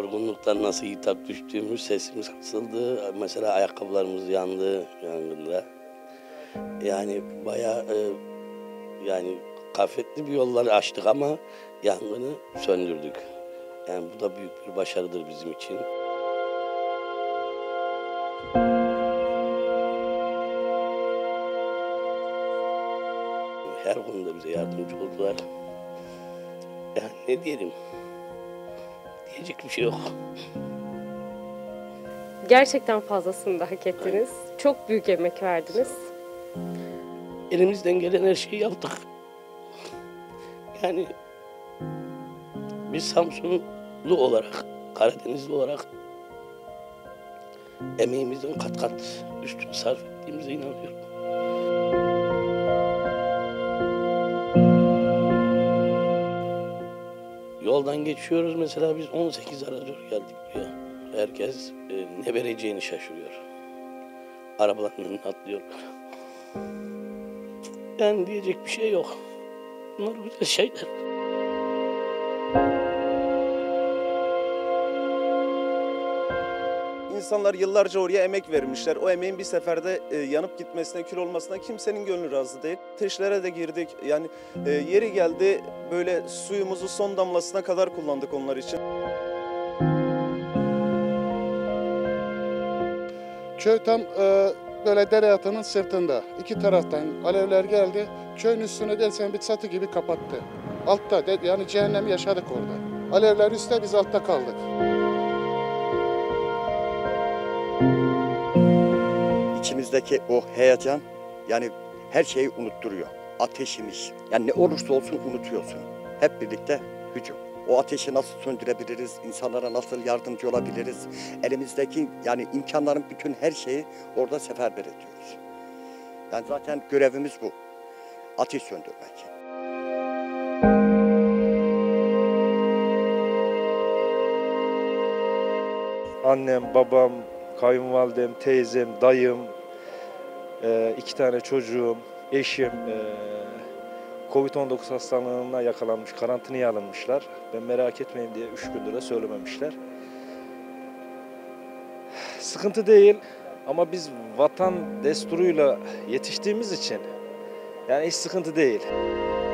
yorgunluktan nasıl yitap düştüğümüz, sesimiz kısıldı. Mesela ayakkabılarımız yandı yangında. Yani bayağı yani kafetli bir yolları açtık ama yangını söndürdük. Yani bu da büyük bir başarıdır bizim için. Her konuda bize yardımcı oldular. Yani ne diyelim? Diyecek bir şey yok. Gerçekten fazlasını da hak ettiniz. Çok büyük emek verdiniz. Elimizden gelen her şeyi yaptık. Yani biz Samsunlu olarak, Karadenizli olarak emeğimizin kat kat üstünü sarf ettiğimize inanıyorum. Yoldan geçiyoruz mesela biz 18 aratör geldik buraya. Herkes ne vereceğini şaşırıyor. Arabaların önüne atlıyorlar. Yani diyecek bir şey yok. Bunlar güzel şeyler. İnsanlar yıllarca oraya emek vermişler. O emeğin bir seferde yanıp gitmesine, kül olmasına kimsenin gönlü razı değil. Ateşlere de girdik. Yani yeri geldi böyle suyumuzu son damlasına kadar kullandık onlar için. Köy tam böyle dere yatağının sırtında. İki taraftan alevler geldi. Köyün üstüne gelsen bir çatı gibi kapattı. Altta yani cehennem yaşadık orada. Alevler üstte, biz altta kaldık. İçimizdeki o heyecan yani her şeyi unutturuyor. Ateşimiz. Yani ne olursa olsun unutuyorsun. Hep birlikte hücum. O ateşi nasıl söndürebiliriz? İnsanlara nasıl yardımcı olabiliriz? Elimizdeki yani imkanların bütün her şeyi orada seferber ediyoruz. Yani zaten görevimiz bu. Ateş söndürmek. Annem, babam, kayınvalidem, teyzem, dayım, 2 tane çocuğum, eşim Covid-19 hastalığına yakalanmış, karantinaya alınmışlar. Ben merak etmeyin diye 3 gündür de söylememişler. Sıkıntı değil ama biz vatan desturuyla yetiştiğimiz için yani hiç sıkıntı değil.